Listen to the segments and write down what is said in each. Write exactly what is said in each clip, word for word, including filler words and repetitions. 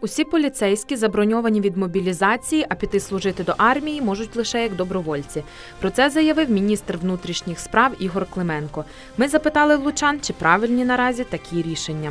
Усі поліцейські заброньовані від мобілізації, а піти служити до армії можуть лише як добровольці. Про це заявив міністр внутрішніх справ Ігор Клименко. Ми запитали лучан, чи правильні наразі такі рішення.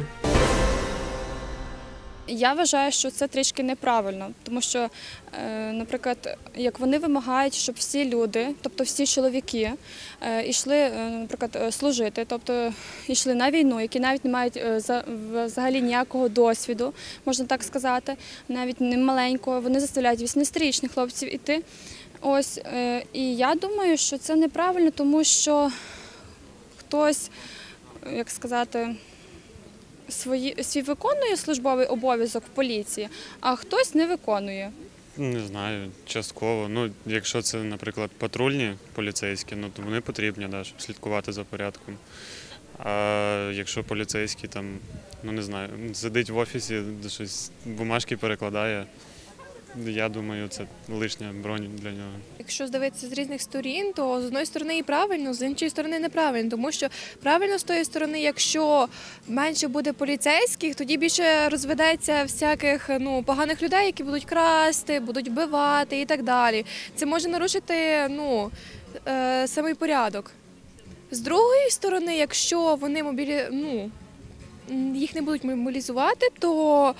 Я вважаю, що це трішки неправильно, тому що, наприклад, як вони вимагають, щоб всі люди, тобто всі чоловіки, йшли, наприклад, служити, тобто йшли на війну, які навіть не мають взагалі ніякого досвіду, можна так сказати, навіть не маленького, вони заставляють вісімнадцятирічних хлопців йти. Ось, і я думаю, що це неправильно, тому що хтось, як сказати, Свої, свій виконує службовий обов'язок в поліції, а хтось не виконує. Не знаю, частково. Ну, якщо це, наприклад, патрульні поліцейські, ну, то вони потрібні, да, щоб слідкувати за порядком. А якщо поліцейський там, ну не знаю, сидить в офісі, щось бумажки перекладає, я думаю, це лишня бронь для нього. Якщо здивитися з різних сторін, то з однієї сторони і правильно, з іншої сторони неправильно. Тому що правильно з тої сторони, якщо менше буде поліцейських, тоді більше розведеться всяких ну, поганих людей, які будуть красти, будуть вбивати і так далі. Це може нарушити ну, е, самий порядок. З другої сторони, якщо вони мобілі... ну, їх не будуть мобілізувати, то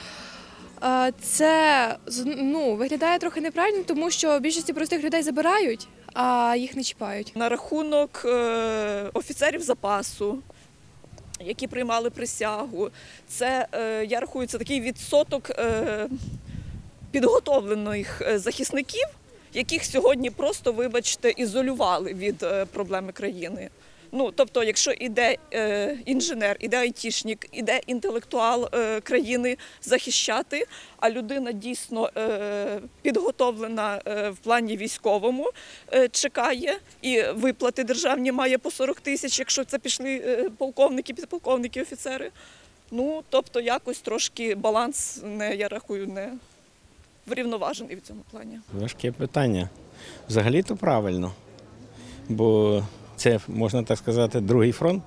це ну, виглядає трохи неправильно, тому що більшості простих людей забирають, а їх не чіпають. На рахунок офіцерів запасу, які приймали присягу, це, я рахую, це такий відсоток підготовлених захисників, яких сьогодні просто, вибачте, ізолювали від проблеми країни. Ну, тобто, якщо іде е, інженер, іде айтішник, іде інтелектуал е, країни захищати, а людина дійсно е, підготовлена е, в плані військовому, е, чекає, і виплати державні має по сорок тисяч, якщо це пішли е, полковники, підполковники, офіцери. Ну, тобто, якось трошки баланс, не, я рахую, не врівноважений в цьому плані. Важке питання. Взагалі-то правильно, бо це, можна так сказати, другий фронт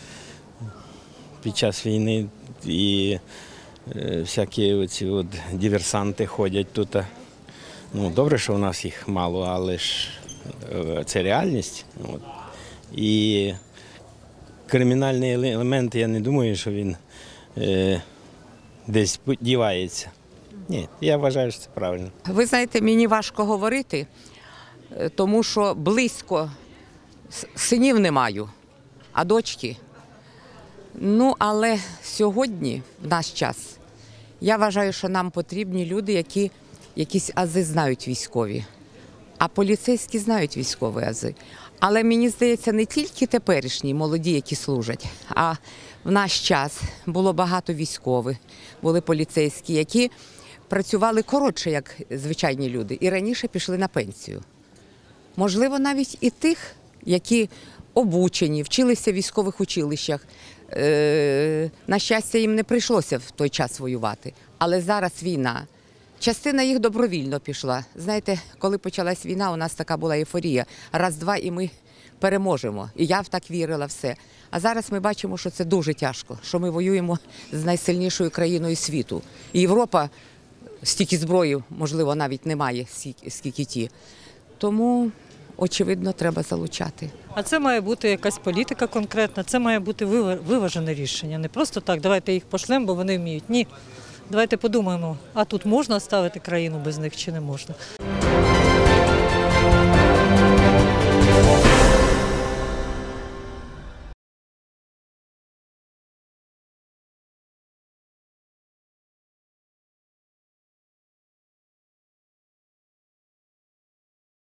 під час війни, і е, всякі оці от диверсанти ходять тут. Ну, добре, що у нас їх мало, але ж е, це реальність. От. І кримінальний елемент, я не думаю, що він е, десь дівається. Ні, я вважаю, що це правильно. Ви знаєте, мені важко говорити, тому що близько синів не маю, а дочки. Ну, але сьогодні, в наш час, я вважаю, що нам потрібні люди, які якісь ази знають військові. А поліцейські знають військові ази. Але мені здається, не тільки теперішні молоді, які служать, а в наш час було багато військових, були поліцейські, які працювали коротше, як звичайні люди, і раніше пішли на пенсію. Можливо, навіть і тих, які обучені, вчилися в військових училищах. Е, на щастя, їм не прийшлося в той час воювати. Але зараз війна. Частина їх добровільно пішла. Знаєте, коли почалась війна, у нас така була ейфорія. Раз-два і ми переможемо. І я в так вірила все. А зараз ми бачимо, що це дуже тяжко, що ми воюємо з найсильнішою країною світу. І Європа стільки зброї, можливо, навіть немає, скільки ті. Тому очевидно, треба залучати. А це має бути якась політика конкретна, це має бути виважене рішення. Не просто так, давайте їх пошлемо, бо вони вміють. Ні, давайте подумаємо, а тут можна ставити країну без них чи не можна.